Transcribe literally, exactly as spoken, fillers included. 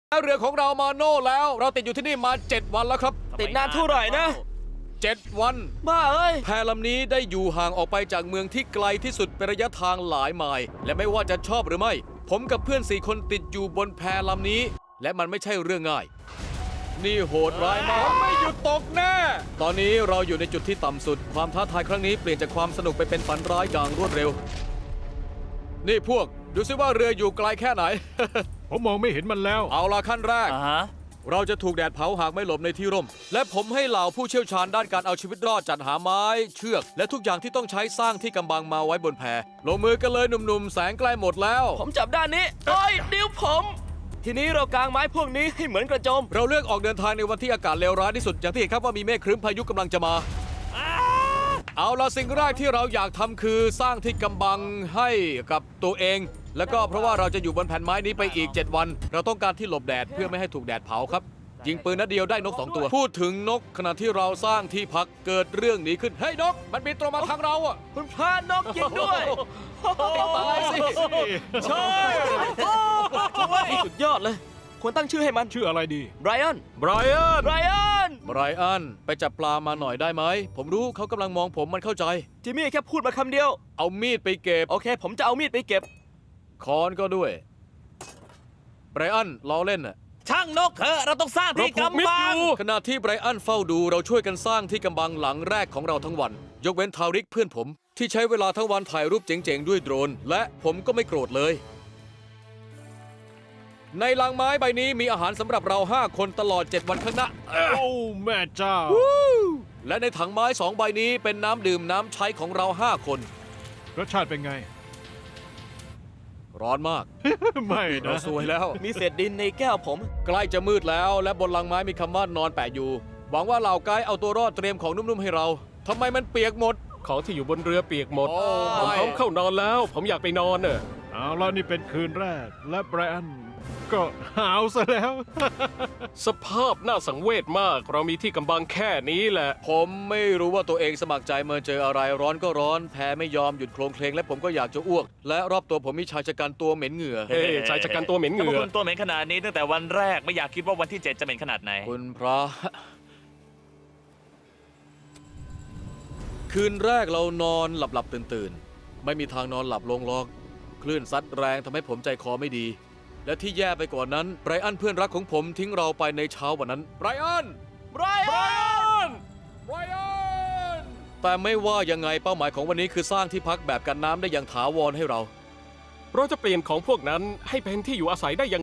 เรือของเรามาโน่แล้วเราติดอยู่ที่นี่มาเจ็ดวันแล้วครับติดนานเท่าไหร่นะเจ็ดวันบ้าเอ้ยแพลำนี้ได้อยู่ห่างออกไปจากเมืองที่ไกลที่สุดเป็นระยะทางหลายไมล์และไม่ว่าจะชอบหรือไม่ผมกับเพื่อนสี่คนติดอยู่บนแพลำนี้และมันไม่ใช่เรื่องง่ายนี่โหดร้ายมากไม่หยุดตกแน่ตอนนี้เราอยู่ในจุดที่ต่ำสุดความท้าทายครั้งนี้เปลี่ยนจากความสนุกไปเป็นฝันร้ายอย่างรวดเร็วนี่พวกดูซิว่าเรืออยู่ไกลแค่ไหนผมมองไม่เห็นมันแล้วเอาล่ะขั้นแรก uh-huh. เราจะถูกแดดเผาหากไม่หลบในที่ร่มและผมให้เหล่าผู้เชี่ยวชาญด้านการเอาชีวิตรอดจัดหาไม้เชือกและทุกอย่างที่ต้องใช้สร้างที่กำบังมาไว้บนแพลงมือกันเลยหนุ่มๆแสงใกล้หมดแล้วผมจับด้านนี้โอ้ยนิ้วผมทีนี้เรากางไม้พวกนี้ให้เหมือนกระโจมเราเลือกออกเดินทางในวันที่อากาศเลวร้ายที่สุดอย่างที่เห็นครับว่ามีเมฆครึ้มพายุกำลังจะมาเอาล่ะสิ่งแรกที่เราอยากทำคือสร้างที่กำบังให้กับตัวเองแล้วก็เพราะว่าเราจะอยู่บนแผ่นไม้นี้ไปอีกเจ็ดวันเราต้องการที่หลบแดดเพื่อไม่ให้ถูกแดดเผาครับยิงปืนนัดเดียวได้นกสองตัวพูดถึงนกขณะที่เราสร้างที่พักเกิดเรื่องนี้ขึ้นเฮ้ยนกมันบินตรงมาทางเราอ่ะคุณพานกยิงด้วยตายสิใช่สุดยอดเลยควรตั้งชื่อให้มันชื่ออะไรดีไบรอันไบรอันไบรอันไบรอันไปจับปลามาหน่อยได้ไหมผมรู้เขากำลังมองผมมันเข้าใจจิมมี่แค่พูดมาคำเดียวเอามีดไปเก็บโอเคผมจะเอามีดไปเก็บค้อนก็ด้วยไบรอันล้อเล่นน่ะช่างนกเถอะเราต้องสร้างที่กำบังขณะที่ไบรอันเฝ้าดูเราช่วยกันสร้างที่กำบังหลังแรกของเราทั้งวันยกเว้นทาริกเพื่อนผมที่ใช้เวลาทั้งวันถ่ายรูปเจ๋งๆด้วยโดรนและผมก็ไม่โกรธเลยในลังไม้ใบนี้มีอาหารสำหรับเราห้าคนตลอดเจ็ดวันข้างหน้าโอ้แม่เจ้าและในถังไม้สองใบนี้เป็นน้ำดื่มน้ำใช้ของเราห้าคนรสชาติเป็นไงร้อนมากไม่นะเราสวยแล้วมีเศษดินในแก้วผมใกล้จะมืดแล้วและบนลังไม้มีคำว่านอนแปะอยู่หวังว่าเหล่าไกด์เอาตัวรอดเตรียมของนุ่มๆให้เราทำไมมันเปียกหมดของที่อยู่บนเรือเปียกหมดผมพร้อมเข้านอนแล้วผมอยากไปนอนเนอะเอาแล้วนี่เป็นคืนแรกและไบรอันก็หาวซะแล้วสภาพน่าสังเวชมากเรามีที่กำบังแค่นี้แหละผมไม่รู้ว่าตัวเองสมัครใจเมื่อเจออะไรร้อนก็ร้อนแพ้ไม่ยอมหยุดโคลงเคลงและผมก็อยากจะอ้วกและรอบตัวผมมีชายชะกันตัวเหม็นเหงื่อเฮ้ยชายชะกันตัวเหม็นเหงื่อคุณตัวเหม็นขนาดนี้ตั้งแต่วันแรกไม่อยากคิดว่าวันที่เจ็ดจะเหม็นขนาดไหนคุณพระคืนแรกเรานอนหลับหลับตื่นตื่นไม่มีทางนอนหลับลงหรอกคลื่นซัดแรงทำให้ผมใจคอไม่ดีและที่แย่ไปกว่านั้นไบรอันเพื่อนรักของผมทิ้งเราไปในเช้าวันนั้นไบรอันไบรอันไบรอันแต่ไม่ว่ายังไงเป้าหมายของวันนี้คือสร้างที่พักแบบกันน้ำได้อย่างถาวรให้เราเราจะเปลี่ยนของพวกนั้นให้เป็นที่อยู่อาศัยได้อย่าง